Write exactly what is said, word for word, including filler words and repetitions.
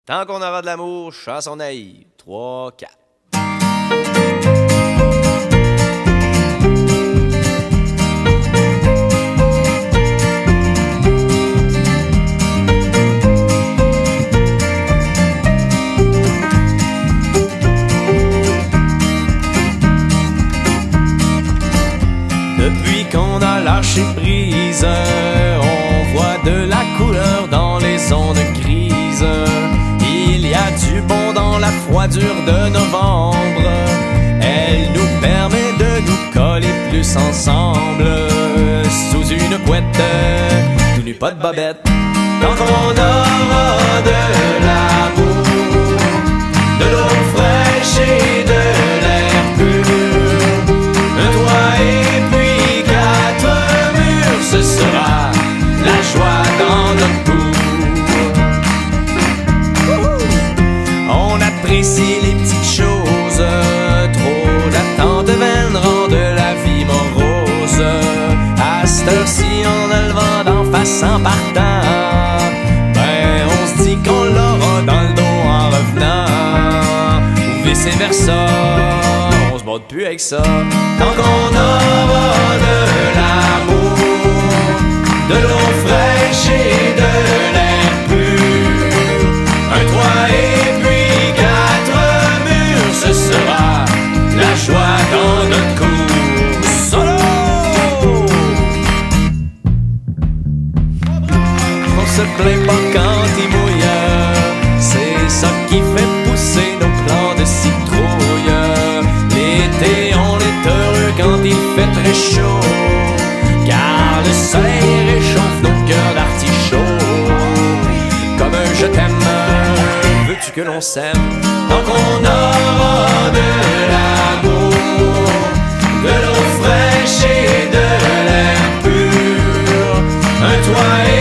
Tant qu'on aura de l'amour, chanson naïve. trois, quatre. Depuis qu'on a lâché prise, on voit de la couleur dans les ondes grises. Il y a du bon dans la froidure de novembre. Elle nous permet de nous coller plus ensemble. Sous une couette, tout nu, pas de bobette. Tant qu'on aura de l'amour, de l'eau fraîche et de l'air pur, un toit et puis quatre murs, ce sera la joie dans notre cour. On apprécie les petites choses, trop d'attente vaine rend de la vie morose. À cette heure-ci, on a le vent d'en face en partant. Ben, on se dit qu'on l'aura dans le dos en revenant. Ou vice versa, on se bat plus avec ça. Tant qu'on aura de l'amour, de l'eau fraîche et de l'air pur, un toit et puis quatre murs, ce sera la joie dans notre cour. Solo! On se plaint pas quand il mouille, c'est ça qui fait pousser nos plants de citrouille. L'été, on est heureux quand il fait très chaud, car le soleil réchauffe nos cœurs d'artichaut. Comme un je t'aime, veux-tu que l'on s'aime? Tant qu'on aura de l'amour, de l'eau fraîche et de l'air pur, un toit